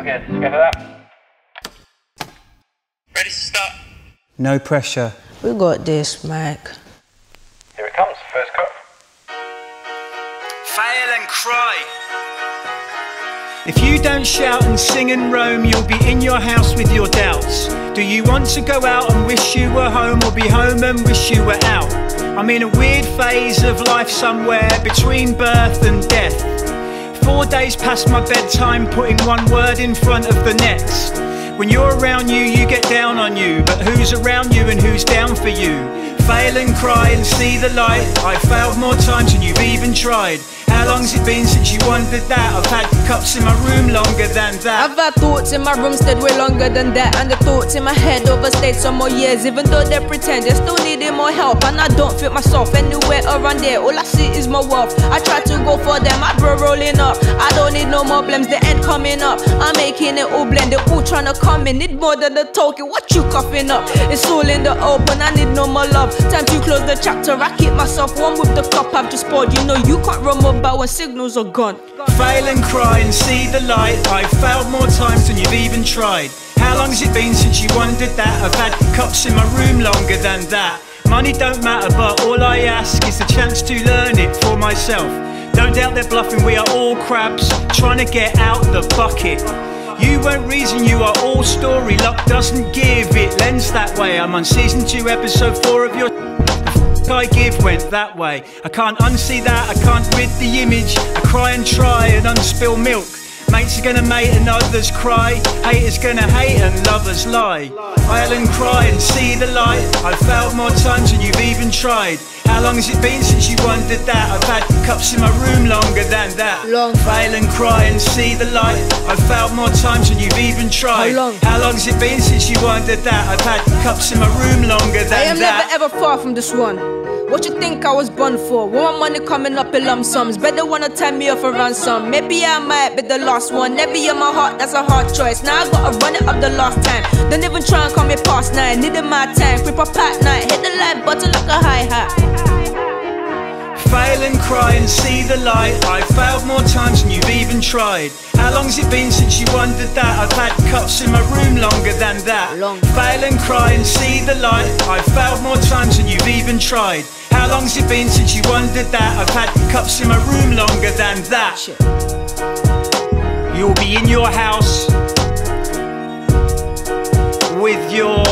good. Let's go for that. Ready to start? No pressure. We got this, Mike. Here it comes, first cut. Fail and cry. If you don't shout and sing and roam, you'll be in your house with your doubts. Do you want to go out and wish you were home, or be home and wish you were out? I'm in a weird phase of life somewhere between birth and death. 4 days past my bedtime, putting one word in front of the next. When you're around you, you get down on you, but who's around you and who's down for you? Fail and cry and see the light. I've failed more times than you've even tried. How long's it been since you wondered that? I've had cups in my room longer than that. I've had thoughts in my room stayed way longer than that. And the thoughts in my head overstayed some more years. Even though they pretend they still needing more help, and I don't fit myself anywhere around there. All I see is my wealth. I try to go for them, I bro rolling up. I don't need no more blems, the end coming up. I'm making it all blend, they all trying to come in. Need more than the token, what you coughing up? It's all in the open, I need no more love. Time to close the chapter, I keep myself warm with the cup I've just poured. You know you can't remember when signals are gone. Fail and cry and see the light. I've failed more times than you've even tried. How long's it been since you wondered that? I've had cups in my room longer than that. Money don't matter, but all I ask is the chance to learn it for myself. Don't doubt they're bluffing, we are all crabs trying to get out the bucket. You won't reason, you are all story. Luck doesn't give, it lends that way. I'm on season 2, episode 4 of your I give went that way. I can't unsee that, I can't rid the image. I cry and try and unspill milk. Mates are gonna mate and others cry. Haters gonna hate and lovers lie. Fail and cry and see the light. I've failed more times than you've even tried. How long has it been since you wondered that? I've had cups in my room longer than that. Long. Fail and cry and see the light. I've failed more times than you've even tried. How long has it been since you wondered that? I've had cups in my room longer than that. I am never ever far from this one. What you think I was born for? Want money coming up in lump sums. Better wanna tie me up for ransom. Maybe I might be the last one. Never in my heart, that's a hard choice. Now I gotta run it up the last time. Don't even try and call me past 9. Needing my time, creep up at night. Hit the light button like a hi-hat. Fail and cry and see the light. I've failed more times than you've even tried. How long's it been since you wondered that? I've had cups in my room longer than that. Fail and cry and see the light. I've failed more times than you've even tried. How long's it been since you wondered that? I've had cups in my room longer than that. You'll be in your house with your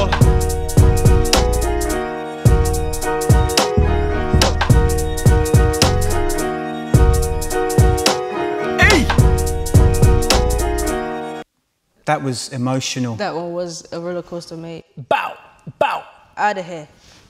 That was emotional. That one was a roller coaster, mate. Bow, bow. Out of here.